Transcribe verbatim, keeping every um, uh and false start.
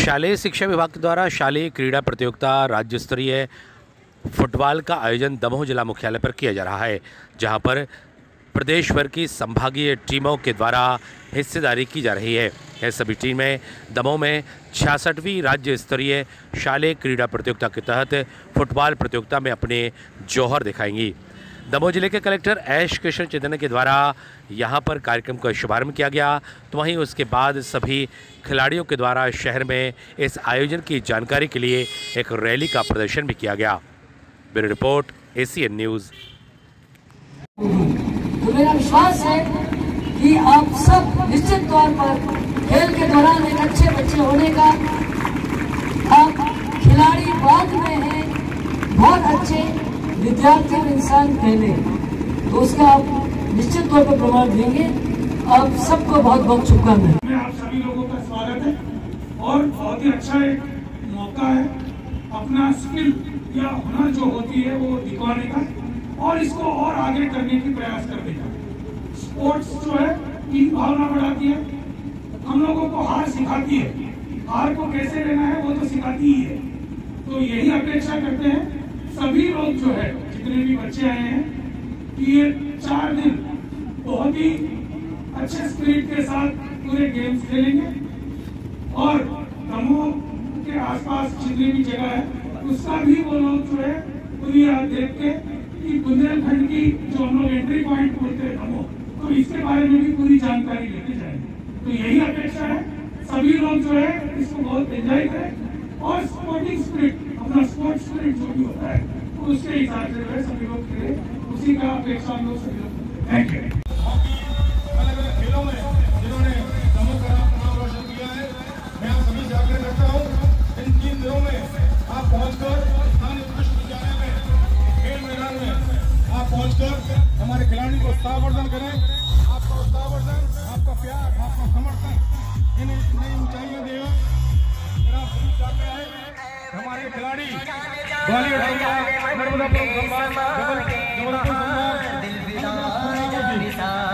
शालेय शिक्षा विभाग के द्वारा शालेय क्रीड़ा प्रतियोगिता राज्य स्तरीय फुटबॉल का आयोजन दमोह जिला मुख्यालय पर किया जा रहा है, जहां पर प्रदेश भर की संभागीय टीमों के द्वारा हिस्सेदारी की जा रही है। यह सभी टीमें दमोह में छियासठवीं राज्य स्तरीय शालेय क्रीड़ा प्रतियोगिता के तहत फुटबॉल प्रतियोगिता में अपने जौहर दिखाएंगी। दमोह जिले के कलेक्टर एश कृष्ण चैतन्य के द्वारा यहां पर कार्यक्रम का शुभारंभ किया गया, तो वहीं उसके बाद सभी खिलाड़ियों के द्वारा शहर में इस आयोजन की जानकारी के लिए एक रैली का प्रदर्शन भी किया गया। Bureau report, ACN news. तो मेरा विश्वास है कि आप सब निश्चित तौर पर खेल के दौरान एक अच्छे बच्चे होने का, आप खिलाड़ी बाद में हैं, बहुत अच्छे विद्यार्थी और इंसान पहले, तो उसका आप निश्चित तौर पर प्रमाण देंगे। आप सबको बहुत बहुत शुभकामनाएं। आप सभी लोगों का स्वागत है और बहुत ही अच्छा एक मौका है अपना स्किल या हुनर जो होती है वो दिखाने का और इसको और आगे करने की प्रयास करने का। स्पोर्ट्स जो है टीम भावना बढ़ाती है, हम लोगों को हार सिखाती है, हार को कैसे लेना है वो तो सिखाती ही है। तो यही अपेक्षा करते हैं सभी लोग जो है, जितने भी बच्चे आए हैं, कि ये चार दिन बहुत ही अच्छे स्पिरिट के साथ पूरे गेम्स खेलेंगे और दमोह के आसपास जितनी भी जगह है उसका भी वो लोग जो है पूरी देख के कि बुंदेलखंड की जो हम लोग एंट्री पॉइंट बोलते हैं दमोह, तो इसके बारे में भी पूरी जानकारी लेके जाएंगे। तो यही अपेक्षा है सभी लोग जो है इसको बहुत एंजॉय करें और स्पोर्टिंग स्पिरिट, अपना स्पोर्ट्स स्पिरिट जो भी होता है तो उसके हिसाब से जो है सभी लोग खेले, उसी का अपेक्षा हम लोग सभी लोग। Thank you. अलग अलग खेलों में जिन्होंने दमोह का नाम रोशन किया है, मैं आप सभी से आग्रह करता हूँ इन तीन दिनों में आप पहुंचकर स्थानीय उत्कृष्ट विद्यालय में खेल मैदान में आप पहुंचकर हमारे खिलाड़ी को उत्साहवर्धन करें। आपका उत्साहवर्धन, आपका प्यार, आपका समर्थन इन्हें नई ऊंचाइयां देगा। मेरा सभी चाहते हैं हमारे खिलाड़ी ग्वालियर नर्मदापुरम संभाग, जबलपुर संभाग